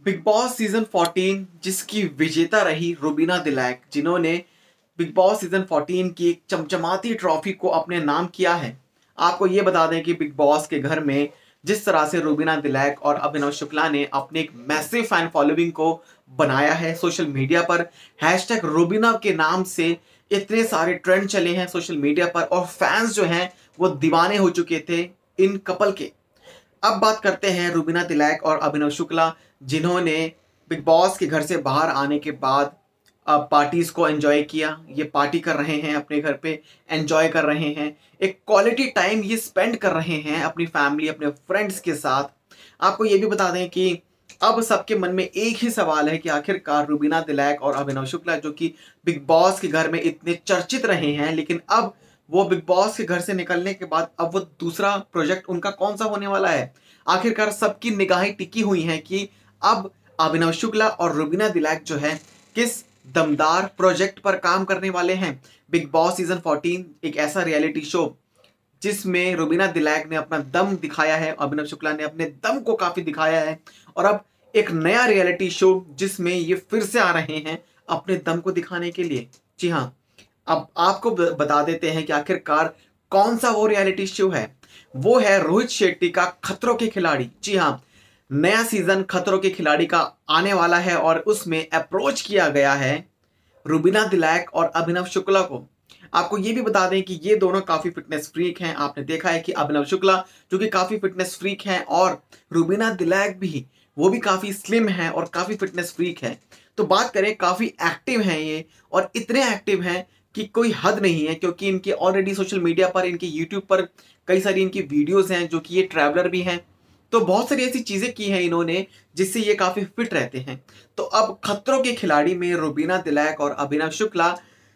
Big boss season 14 जिसकी विजेता रही रुबीना दिलैक, जिन्होंने बिग बॉस सीजन 14 की एक चमचमाती ट्रॉफी को अपने नाम किया है। आपको ये बता दें कि बिग बॉस के घर में जिस तरह से रुबीना दिलैक और अभिनव शुक्ला ने अपने एक मैसिव फैन फॉलोइंग को बनाया है सोशल मीडिया पर, हैशटैग रुबीना के नाम से इतने सारे ट्रेंड चले हैं सोशल मीडिया पर और फैंस जो हैं वो दीवाने हो चुके थे इन कपल के। अब बात करते हैं रुबीना दिलैक और अभिनव शुक्ला, जिन्होंने बिग बॉस के घर से बाहर आने के बाद अब पार्टीज को एंजॉय किया। ये पार्टी कर रहे हैं अपने घर पे, एंजॉय कर रहे हैं, एक क्वालिटी टाइम ये स्पेंड कर रहे हैं अपनी फैमिली, अपने फ्रेंड्स के साथ। आपको ये भी बता दें कि अब सबके मन में एक ही सवाल है कि आखिरकार रुबीना दिलैक और अभिनव शुक्ला, जो कि बिग बॉस के घर में इतने चर्चित रहे हैं, लेकिन अब वो बिग बॉस के घर से निकलने के बाद अब वो दूसरा प्रोजेक्ट उनका कौन सा होने वाला है। आखिरकार सबकी निगाहें टिकी हुई हैं कि अब अभिनव शुक्ला और रुबीना दिलैक जो है किस दमदार प्रोजेक्ट पर काम करने वाले हैं। बिग बॉस सीजन 14 एक ऐसा रियलिटी शो जिसमें रुबीना दिलैक ने अपना दम दिखाया है, अभिनव शुक्ला ने अपने दम को काफी दिखाया है, और अब एक नया रियलिटी शो जिसमें ये फिर से आ रहे हैं अपने दम को दिखाने के लिए। जी हाँ, अब आपको बता देते हैं कि आखिरकार कौन सा वो रियलिटी शो है। वो है रोहित शेट्टी का खतरों के खिलाड़ी। जी हाँ, नया सीजन खतरों के खिलाड़ी का आने वाला है और उसमें अप्रोच किया गया है रुबीना दिलैक और अभिनव शुक्ला को। आपको ये भी बता दें कि ये दोनों काफी फिटनेस फ्रीक हैं। आपने देखा है कि अभिनव शुक्ला जो कि काफी फिटनेस फ्रीक हैं और रुबीना दिलैक भी, वो भी काफी स्लिम है और काफी फिटनेस फ्रीक है। तो बात करें, काफी एक्टिव हैं ये, और इतने एक्टिव हैं कि कोई हद नहीं है, क्योंकि इनके ऑलरेडी सोशल मीडिया पर, इनके यूट्यूब पर कई सारी इनकी वीडियोस हैं, जो कि ये ट्रैवलर भी हैं। तो बहुत सारी ऐसी चीजें की हैं इन्होंने जिससे ये काफी फिट रहते हैं। तो अब खतरों के खिलाड़ी में रुबीना दिलैक और अभिनव शुक्ला,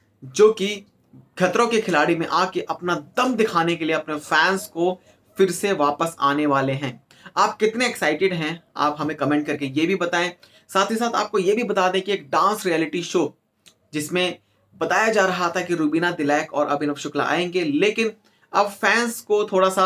जो कि खतरों के खिलाड़ी में आके अपना दम दिखाने के लिए अपने फैंस को फिर से वापस आने वाले हैं। आप कितने एक्साइटेड हैं, आप हमें कमेंट करके ये भी बताएं। साथ ही साथ आपको ये भी बता दें कि एक डांस रियलिटी शो जिसमें बताया जा रहा था कि रुबीना दिलैक और अभिनव शुक्ला आएंगे, लेकिन अब फैंस को थोड़ा सा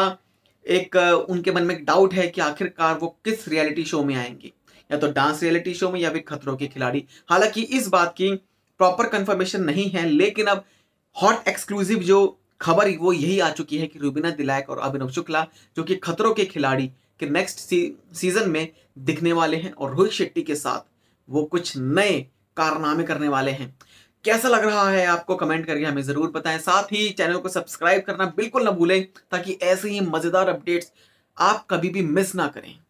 एक उनके मन में एक डाउट है कि आखिरकार वो किस रियलिटी शो में आएंगी, या तो डांस रियलिटी शो में या फिर खतरों के खिलाड़ी। हालांकि इस बात की प्रॉपर कंफर्मेशन नहीं है, लेकिन अब हॉट एक्सक्लूसिव जो खबर वो यही आ चुकी है कि रुबीना दिलैक और अभिनव शुक्ला, जो कि खतरों के खिलाड़ी के नेक्स्ट सीजन में दिखने वाले हैं और रोहित शेट्टी के साथ वो कुछ नए कारनामे करने वाले हैं। कैसा लग रहा है आपको, कमेंट करके हमें जरूर बताएं। साथ ही चैनल को सब्सक्राइब करना बिल्कुल ना भूलें, ताकि ऐसे ही मजेदार अपडेट्स आप कभी भी मिस ना करें।